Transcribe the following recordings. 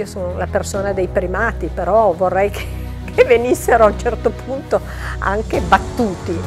io sono la persona dei primati, però vorrei che venissero a un certo punto anche battuti.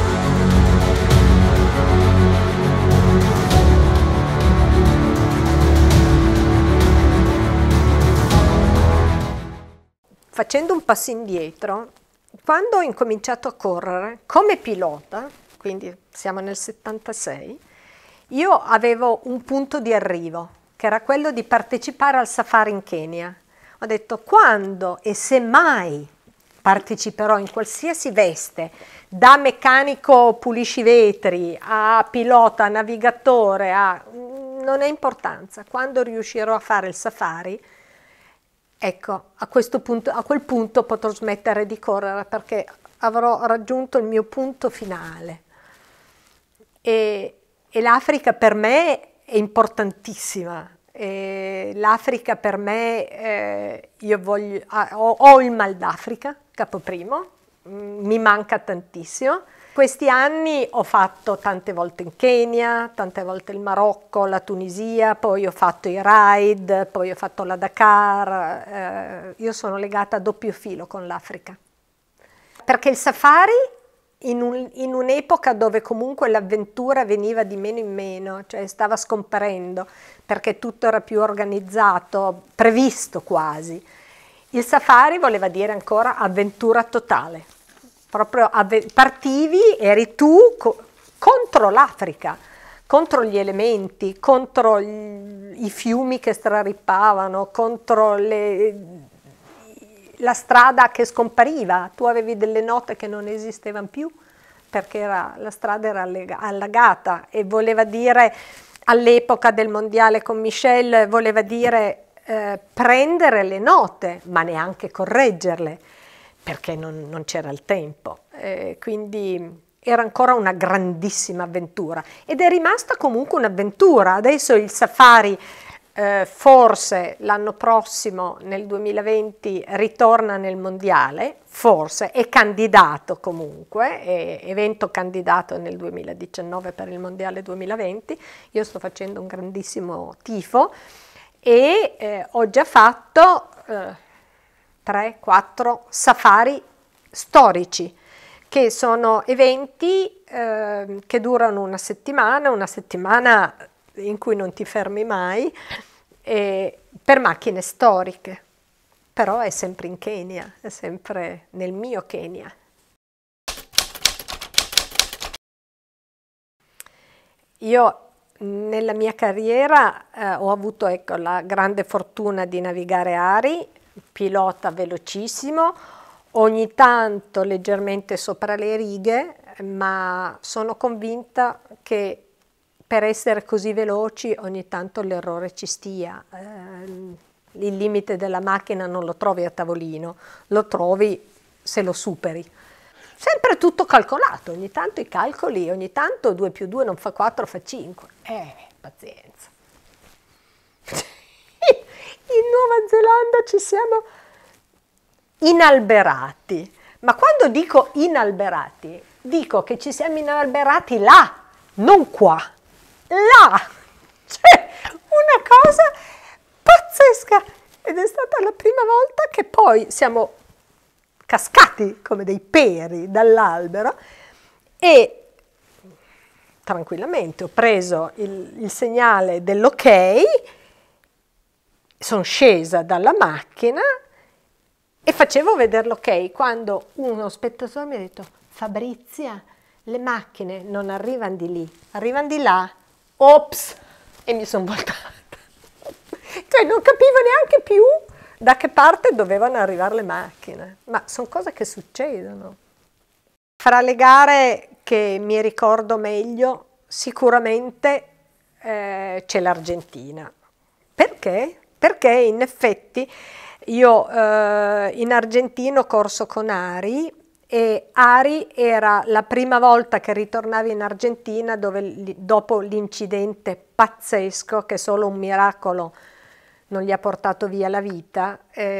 Facendo un passo indietro, quando ho incominciato a correre come pilota, quindi siamo nel 76, io avevo un punto di arrivo, che era quello di partecipare al safari in Kenya. Ho detto, quando e se mai parteciperò in qualsiasi veste, da meccanico pulisci vetri, a pilota, a navigatore, non ha importanza, quando riuscirò a fare il safari, ecco, a quel punto potrò smettere di correre perché avrò raggiunto il mio punto finale. E l'Africa per me è importantissima. L'Africa per me, io ho il mal d'Africa, capo primo, mi manca tantissimo. Questi anni ho fatto tante volte in Kenya, tante volte il Marocco, la Tunisia, poi ho fatto i ride, poi ho fatto la Dakar. Io sono legata a doppio filo con l'Africa. Perché il safari, in un'epoca dove comunque l'avventura veniva di meno in meno, cioè stava scomparendo, perché tutto era più organizzato, previsto quasi. Il safari voleva dire ancora avventura totale. Proprio partivi, eri tu contro l'Africa, contro gli elementi, contro i fiumi che strarippavano, contro la strada che scompariva. Tu avevi delle note che non esistevano più perché la strada era allagata e voleva dire, all'epoca del mondiale con Michel, voleva dire prendere le note, ma neanche correggerle, perché non c'era il tempo, quindi era ancora una grandissima avventura ed è rimasta comunque un'avventura. Adesso il safari forse l'anno prossimo, nel 2020, ritorna nel mondiale, forse è candidato comunque, è evento candidato nel 2019 per il mondiale 2020, io sto facendo un grandissimo tifo e ho già fatto 3-4 safari storici, che sono eventi che durano una settimana in cui non ti fermi mai, per macchine storiche, però è sempre in Kenya, è sempre nel mio Kenya. Io nella mia carriera ho avuto, ecco, la grande fortuna di navigare Ari, pilota velocissimo, ogni tanto leggermente sopra le righe, ma sono convinta che per essere così veloci ogni tanto l'errore ci stia. Il limite della macchina non lo trovi a tavolino, lo trovi se lo superi. Sempre tutto calcolato, ogni tanto i calcoli, ogni tanto 2 più 2 non fa 4, fa 5. Pazienza. In Nuova Zelanda ci siamo inalberati, ma quando dico inalberati, dico che ci siamo inalberati là, non qua, là, cioè una cosa pazzesca, ed è stata la prima volta che poi siamo cascati come dei peri dall'albero e tranquillamente ho preso il segnale dell'ok, sono scesa dalla macchina e facevo vedere l'ok quando uno spettatore mi ha detto: Fabrizia, le macchine non arrivano di lì, arrivano di là. Ops! E mi sono voltata. Cioè non capivo neanche più da che parte dovevano arrivare le macchine. Ma sono cose che succedono. Fra le gare che mi ricordo meglio, sicuramente c'è l'Argentina. Perché? Perché in effetti io in Argentina ho corso con Ari e Ari era la prima volta che ritornavi in Argentina dopo l'incidente pazzesco che solo un miracolo non gli ha portato via la vita.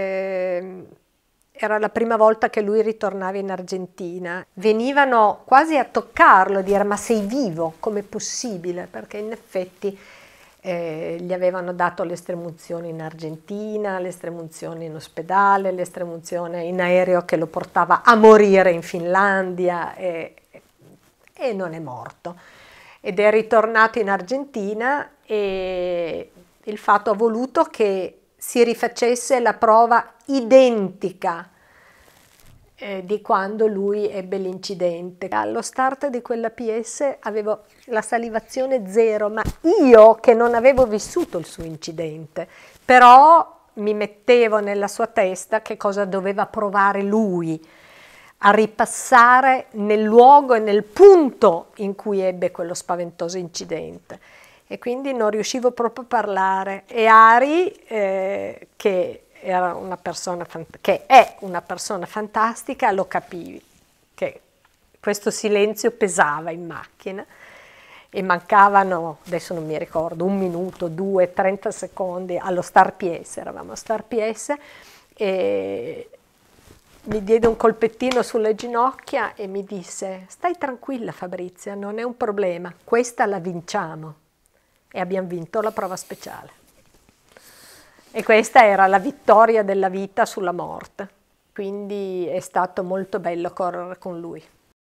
Era la prima volta che lui ritornava in Argentina. Venivano quasi a toccarlo, a dire: ma sei vivo, com'è possibile? Perché in effetti Gli avevano dato l'estremunzione in Argentina, l'estremunzione in ospedale, l'estremunzione in aereo che lo portava a morire in Finlandia e non è morto. Ed è ritornato in Argentina e il fatto ha voluto che si rifacesse la prova identica di quando lui ebbe l'incidente. Allo start di quella PS avevo la salivazione zero, ma io che non avevo vissuto il suo incidente, però mi mettevo nella sua testa che cosa doveva provare lui a ripassare nel luogo e nel punto in cui ebbe quello spaventoso incidente. E quindi non riuscivo proprio a parlare. E Ari, che era una persona che è una persona fantastica, lo capivi, che questo silenzio pesava in macchina e mancavano, adesso non mi ricordo, 1 minuto, 2, 30 secondi allo Star PS, eravamo a Star PS, e mi diede un colpettino sulle ginocchia e mi disse: stai tranquilla Fabrizia, non è un problema, questa la vinciamo. E abbiamo vinto la prova speciale. E questa era la vittoria della vita sulla morte. Quindi è stato molto bello correre con lui.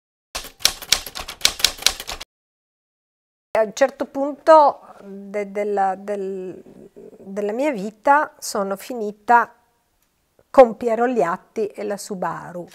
A un certo punto della mia vita sono finita con Piero Liatti e la Subaru.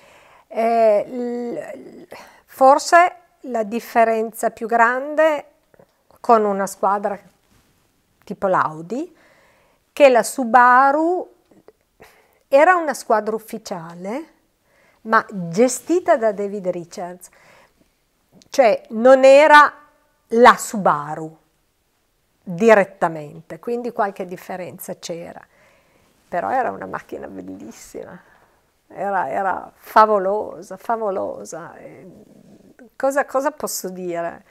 Forse la differenza più grande con una squadra tipo l'Audi, che la Subaru era una squadra ufficiale, ma gestita da David Richards, cioè non era la Subaru direttamente, quindi qualche differenza c'era, però era una macchina bellissima, era favolosa, favolosa. Cosa posso dire?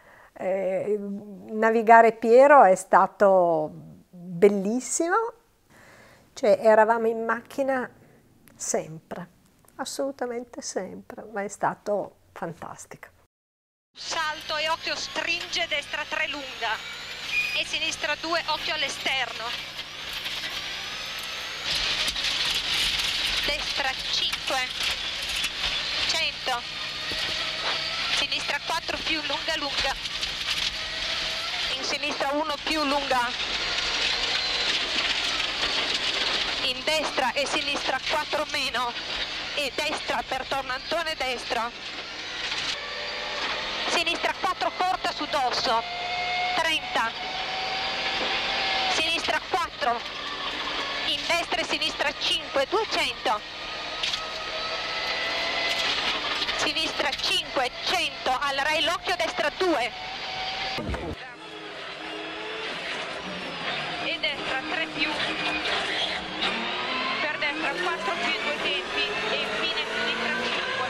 Navigare Piero è stato bellissimo, cioè eravamo in macchina sempre, assolutamente sempre, ma è stato fantastico. Salto e occhio stringe, destra 3 lunga e sinistra 2, occhio all'esterno, destra 5, 100, sinistra 4 più lunga lunga, in sinistra 1 più lunga, in destra e sinistra 4 meno e destra per tornantone destra, sinistra 4 corta su dosso, 30, sinistra 4, in destra e sinistra 5, 200, sinistra 5, 100, al rail occhio destra 2, e destra 3 più, per destra 4 più 2 tempi e infine sinistra 5.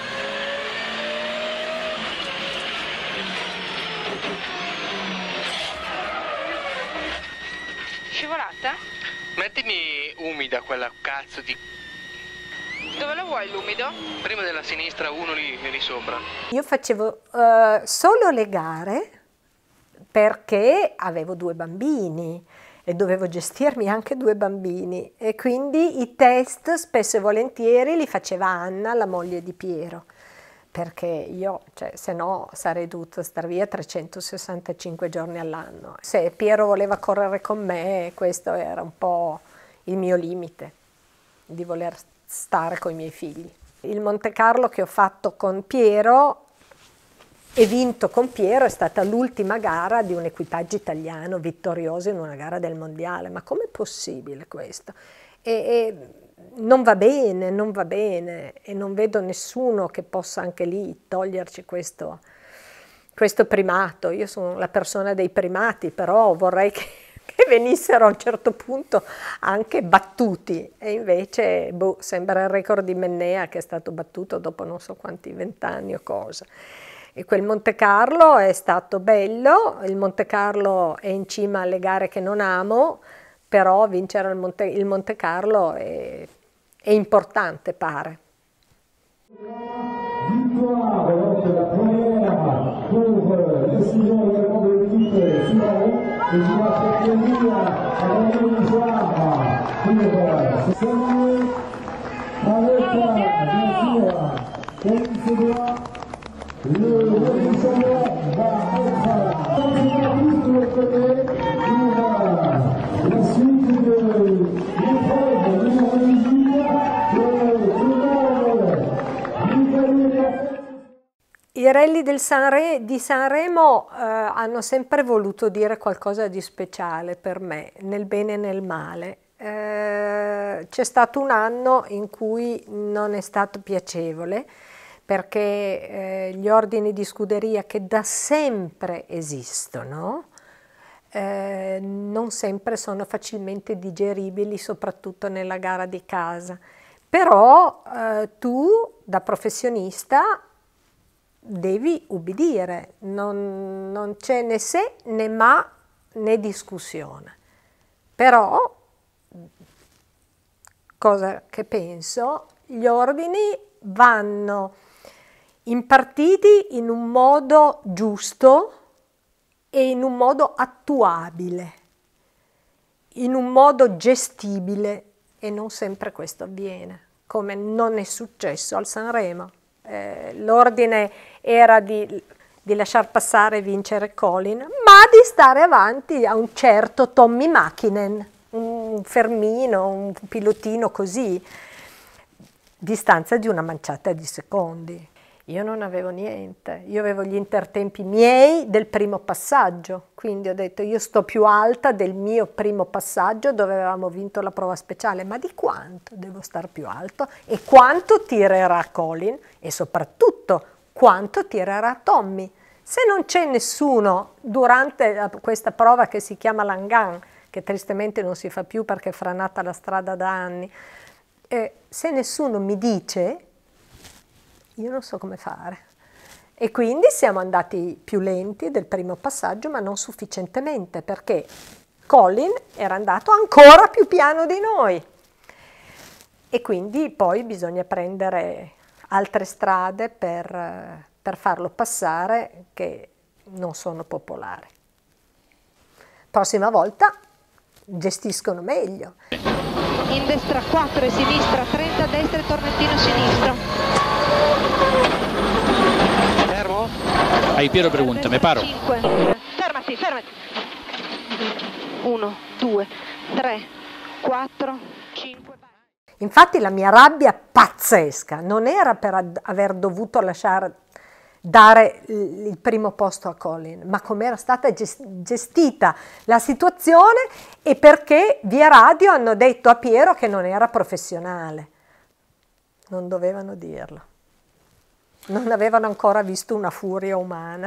Scivolata? Mettimi umida quella cazzo di... Dove la vuoi l'umido? Prima della sinistra, uno lì sopra. Io facevo solo le gare perché avevo 2 bambini e dovevo gestirmi anche 2 bambini e quindi i test spesso e volentieri li faceva Anna, la moglie di Piero, perché io, se no, sarei dovuta stare via 365 giorni all'anno. Se Piero voleva correre con me, questo era un po' il mio limite, di voler stare con i miei figli. Il Monte Carlo che ho fatto con Piero e vinto con Piero è stata l'ultima gara di un equipaggio italiano vittorioso in una gara del mondiale. Ma com'è possibile questo? E non va bene, non va bene, e non vedo nessuno che possa anche lì toglierci questo primato. Io sono la persona dei primati, però vorrei che venissero a un certo punto anche battuti, e invece sembra il record di Mennea che è stato battuto dopo non so quanti 20 anni o cosa. E quel Monte Carlo è stato bello, il Monte Carlo è in cima alle gare che non amo, però vincere il Monte Carlo è importante, pare. Victoire, donc la première pour le sixième également de l'équipe Subaru. I rally di Sanremo hanno sempre voluto dire qualcosa di speciale per me, nel bene e nel male. C'è stato un anno in cui non è stato piacevole, perché gli ordini di scuderia, che da sempre esistono, non sempre sono facilmente digeribili, soprattutto nella gara di casa. Però tu, da professionista, devi ubbidire, non c'è né se né ma né discussione. Però, cosa che penso, gli ordini vanno impartiti in un modo giusto e in un modo attuabile, in un modo gestibile, e non sempre questo avviene, come non è successo al Sanremo. L'ordine era di lasciar passare e vincere Colin, ma di stare avanti a un certo Tommi Mäkinen, un fermino, un pilotino così, distanza di una manciata di secondi. Io non avevo niente, io avevo gli intertempi miei del primo passaggio, quindi ho detto io sto più alta del mio primo passaggio dove avevamo vinto la prova speciale, ma di quanto devo stare più alto e quanto tirerà Colin e soprattutto quanto tirerà Tommy. Se non c'è nessuno durante questa prova che si chiama Langan, che tristemente non si fa più perché è franata la strada da anni, se nessuno mi dice, io non so come fare. E quindi siamo andati più lenti del primo passaggio, ma non sufficientemente, perché Colin era andato ancora più piano di noi. E quindi poi bisogna prendere altre strade per farlo passare, che non sono popolari. Prossima volta gestiscono meglio. In destra 4 e sinistra 30, destra e tormentino sinistro. Fermo? Ahí Piero pregunta, me paro. 5. Fermati, fermati. 1, 2, 3, 4, 5. Infatti la mia rabbia pazzesca non era per aver dovuto dare il primo posto a Colin, ma come era stata gestita la situazione e perché via radio hanno detto a Piero che non era professionale. Non dovevano dirlo. Non avevano ancora visto una furia umana.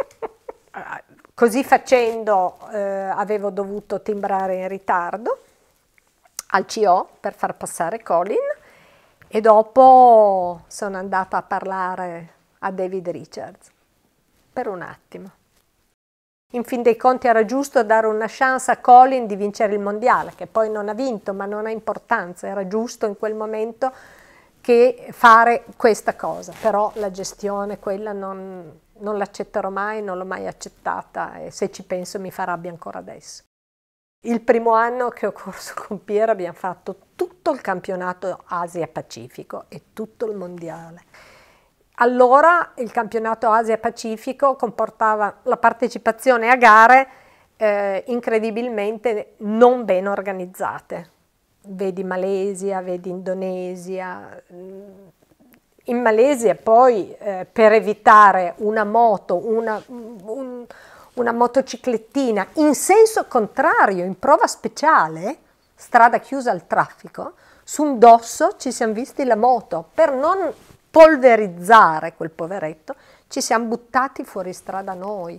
Così facendo avevo dovuto timbrare in ritardo al CO per far passare Colin e dopo sono andata a parlare a David Richards per un attimo. In fin dei conti era giusto dare una chance a Colin di vincere il mondiale, che poi non ha vinto, ma non ha importanza, era giusto in quel momento che fare questa cosa, però la gestione quella non l'accetterò mai, non l'ho mai accettata e se ci penso mi fa rabbia ancora adesso. Il primo anno che ho corso con Piero abbiamo fatto tutto il campionato Asia-Pacifico e tutto il mondiale. Allora il campionato Asia-Pacifico comportava la partecipazione a gare incredibilmente non ben organizzate. Vedi Malesia, vedi Indonesia. In Malesia poi per evitare una moto, una motociclettina in senso contrario, in prova speciale, strada chiusa al traffico, su un dosso ci siamo visti la moto. Per non polverizzare quel poveretto, ci siamo buttati fuori strada noi.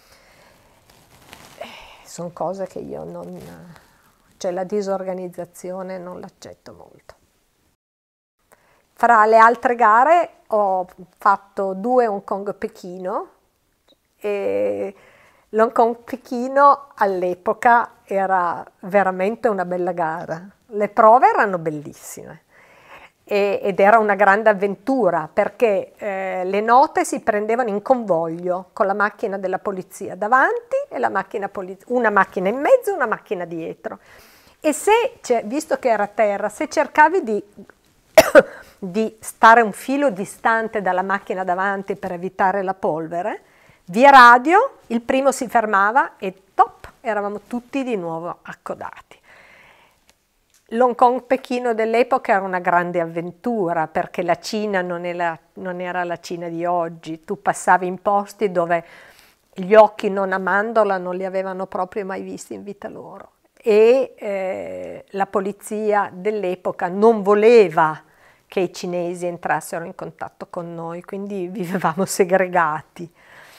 Sono cose che io non... cioè la disorganizzazione non l'accetto molto. Fra le altre gare ho fatto 2 Hong Kong-Pechino e l'Hong Kong-Pechino all'epoca era veramente una bella gara. Le prove erano bellissime. ed era una grande avventura perché le note si prendevano in convoglio con la macchina della polizia davanti e una macchina in mezzo e una macchina dietro. E visto che era a terra, se cercavi di stare un filo distante dalla macchina davanti per evitare la polvere, via radio il primo si fermava e top, eravamo tutti di nuovo accodati. L'Hong Kong-Pechino dell'epoca era una grande avventura perché la Cina non era la Cina di oggi. Tu passavi in posti dove gli occhi non a mandorla non li avevano proprio mai visti in vita loro. E la polizia dell'epoca non voleva che i cinesi entrassero in contatto con noi, quindi vivevamo segregati.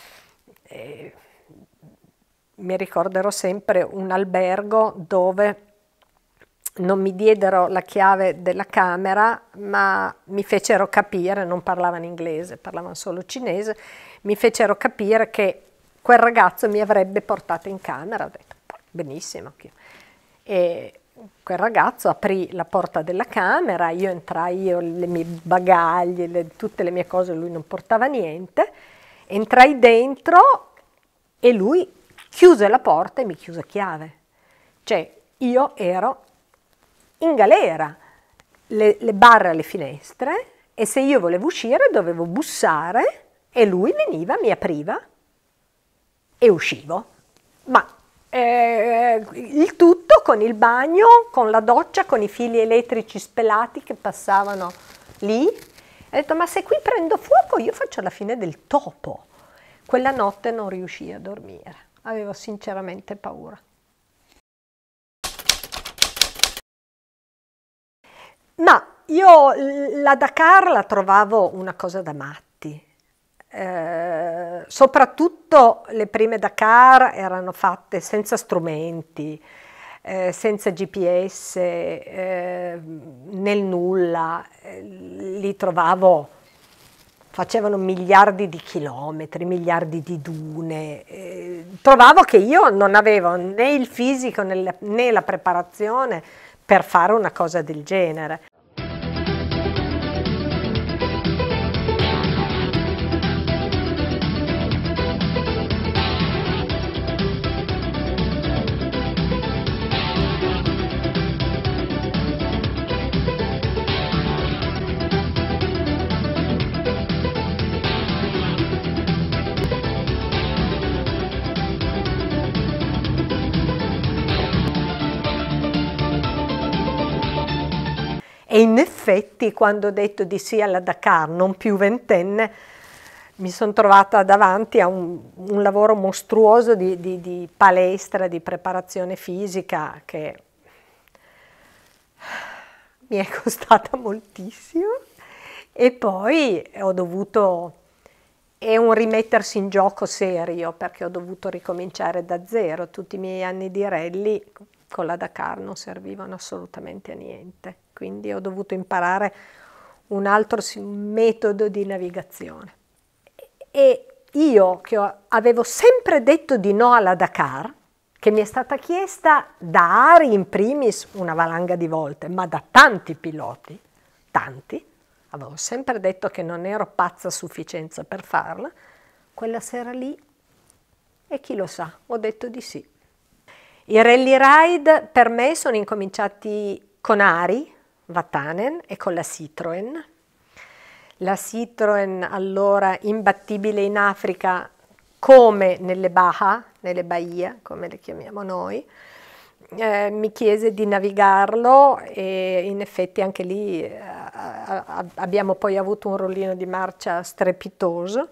Mi ricorderò sempre un albergo dove non mi diedero la chiave della camera, ma mi fecero capire, non parlavano inglese, parlavano solo cinese, mi fecero capire che quel ragazzo mi avrebbe portato in camera. Ho detto, benissimo. E quel ragazzo aprì la porta della camera, io entrai, le mie bagagli, tutte le mie cose, lui non portava niente, entrai dentro e lui chiuse la porta e mi chiuse a chiave. Cioè, io ero in galera, le barre alle finestre, e se io volevo uscire dovevo bussare e lui veniva, mi apriva e uscivo. Ma il tutto con il bagno, con la doccia, con i fili elettrici spelati che passavano lì. Ho detto, ma se qui prendo fuoco io faccio la fine del topo. Quella notte non riuscii a dormire, avevo sinceramente paura. Ma io la Dakar la trovavo una cosa da matti, soprattutto le prime Dakar erano fatte senza strumenti, senza GPS, nel nulla, li trovavo, facevano miliardi di chilometri, miliardi di dune, trovavo che io non avevo né il fisico né la preparazione per fare una cosa del genere. E in effetti quando ho detto di sì alla Dakar, non più ventenne, mi sono trovata davanti a un lavoro mostruoso di palestra, di preparazione fisica che mi è costata moltissimo e poi ho dovuto, è un rimettersi in gioco serio perché ho dovuto ricominciare da zero. Tutti i miei anni di rally con la Dakar non servivano assolutamente a niente, quindi ho dovuto imparare un altro metodo di navigazione. E io che avevo sempre detto di no alla Dakar, che mi è stata chiesta da Ari in primis una valanga di volte, ma da tanti piloti, tanti, avevo sempre detto che non ero pazza a sufficienza per farla, quella sera lì, e chi lo sa, ho detto di sì. I rally ride per me sono incominciati con Ari Vatanen e con la Citroën. La Citroën allora imbattibile in Africa come nelle Baja, nelle Bahia, come le chiamiamo noi, mi chiese di navigarlo e in effetti anche lì abbiamo poi avuto un rollino di marcia strepitoso.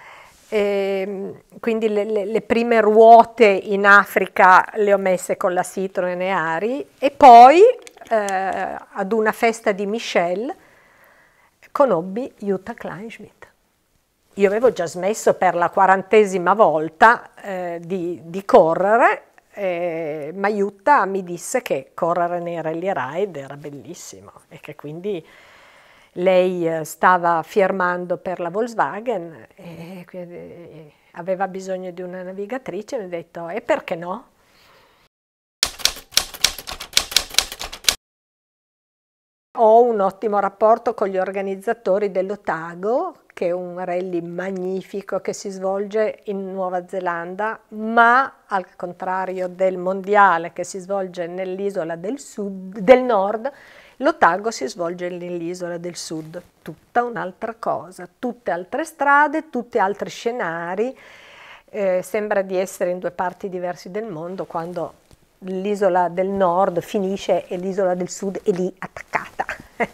Quindi le prime ruote in Africa le ho messe con la Citroën e Ari e poi ad una festa di Michel conobbi Jutta Kleinschmidt. Io avevo già smesso per la 40ª volta di correre, ma Jutta mi disse che correre nei rally ride era bellissimo e che quindi lei stava firmando per la Volkswagen e aveva bisogno di una navigatrice e mi ha detto e perché no? Ho un un ottimo rapporto con gli organizzatori dell'Otago, che è un rally magnifico che si svolge in Nuova Zelanda, ma al contrario del mondiale che si svolge nell'isola del nord, l'Otago si svolge nell'isola del sud, tutta un'altra cosa, tutte altre strade, tutti altri scenari, sembra di essere in due parti diverse del mondo, quando l'isola del nord finisce e l'isola del sud è lì attaccata.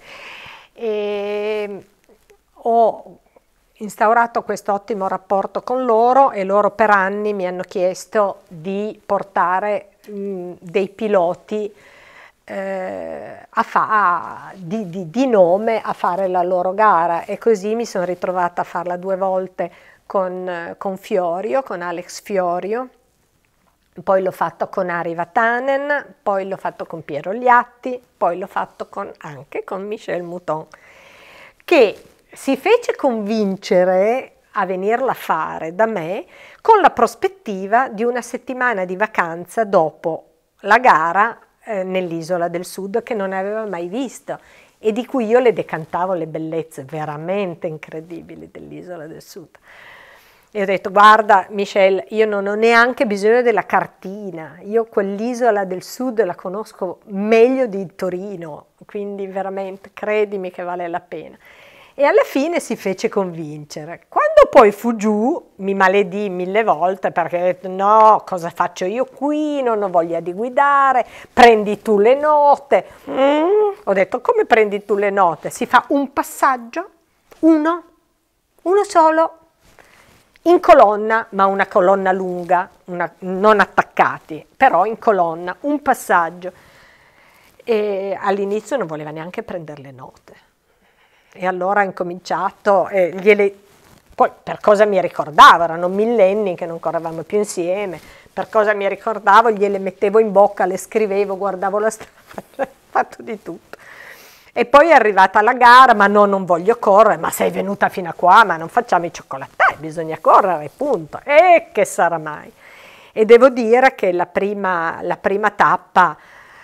E ho instaurato questo ottimo rapporto con loro e loro per anni mi hanno chiesto di portare dei piloti di nome a fare la loro gara, e così mi sono ritrovata a farla 2 volte con Fiorio, con Alex Fiorio, poi l'ho fatto con Ari Vatanen, poi l'ho fatto con Piero Liatti, poi l'ho fatto anche con Michel Mouton, che si fece convincere a venirla a fare da me con la prospettiva di una settimana di vacanza dopo la gara nell'isola del sud, che non aveva mai visto e di cui io le decantavo le bellezze veramente incredibili dell'isola del sud. E ho detto: guarda Michel, io non ho neanche bisogno della cartina, io quell'isola del sud la conosco meglio di Torino, quindi veramente credimi che vale la pena. E alla fine si fece convincere. Quando poi fu giù mi maledì 1000 volte, perché ho detto: no, cosa faccio io qui, non ho voglia di guidare, prendi tu le note. Ho detto: come prendi tu le note? Si fa un passaggio, uno solo, in colonna, ma una colonna lunga, non attaccati, però in colonna, un passaggio. E all'inizio non voleva neanche prendere le note. E allora ho incominciato, poi per cosa mi ricordavo, erano millenni che non correvamo più insieme, per cosa mi ricordavo, gliele mettevo in bocca, le scrivevo, guardavo la strada, fatto di tutto. E poi è arrivata la gara: ma no, non voglio correre. Ma sei venuta fino a qua, ma non facciamo i cioccolatai, bisogna correre, punto. E che sarà mai? E devo dire che la prima tappa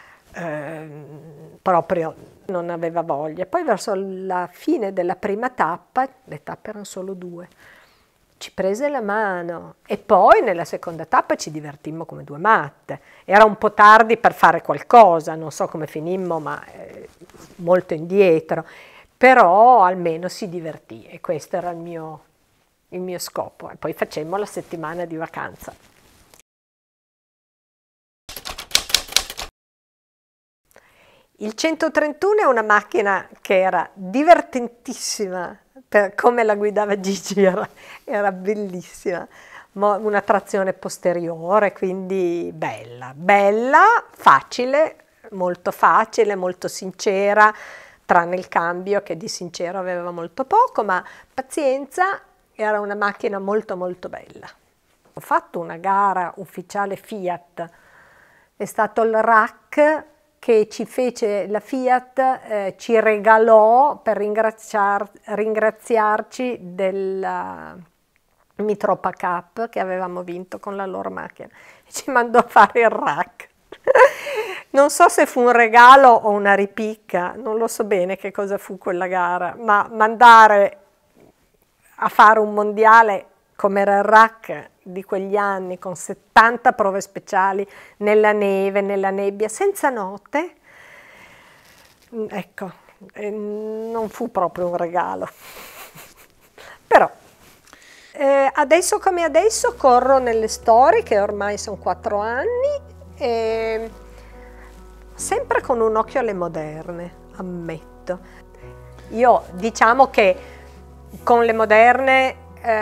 proprio non aveva voglia. Poi verso la fine della prima tappa, le tappe erano solo 2, ci prese la mano, e poi nella seconda tappa ci divertimmo come 2 matte. Era un po' tardi per fare qualcosa, non so come finimmo, ma molto indietro, però almeno si divertì, e questo era il mio scopo. E poi facemmo la settimana di vacanza. Il 131 è una macchina che era divertentissima, per come la guidava Gigi era bellissima, una trazione posteriore, quindi bella, facile, molto sincera, tranne il cambio che di sincero aveva molto poco, ma pazienza, era una macchina molto bella. Ho fatto una gara ufficiale Fiat, è stato il RAC che ci fece, la Fiat ci regalò per ringraziarci della Mitropa Cup che avevamo vinto con la loro macchina, e ci mandò a fare il RAC. Non so se fu un regalo o una ripicca, non lo so bene che cosa fu quella gara, ma mandare a fare un mondiale come era il RAC di quegli anni, con 70 prove speciali nella neve, nella nebbia, senza note, ecco, non fu proprio un regalo. Però adesso come adesso corro nelle storie, che ormai sono 4 anni, e sempre con un occhio alle moderne, ammetto. Io diciamo che con le moderne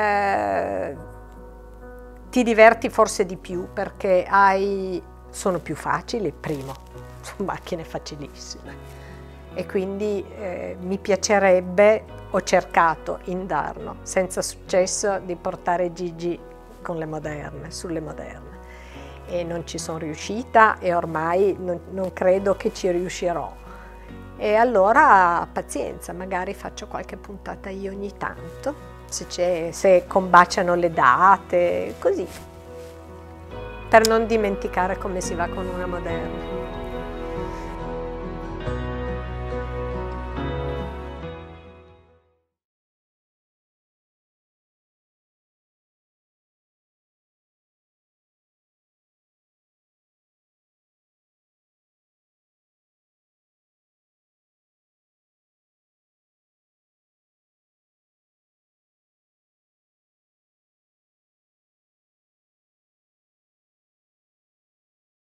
ti diverti forse di più, perché sono più facili, primo, sono macchine facilissime, e quindi mi piacerebbe, ho cercato indarno, senza successo, di portare Gigi con le moderne, sulle moderne, e non ci sono riuscita, e ormai non credo che ci riuscirò. E allora pazienza, magari faccio qualche puntata io ogni tanto, se combaciano le date, così, per non dimenticare come si va con una moderna.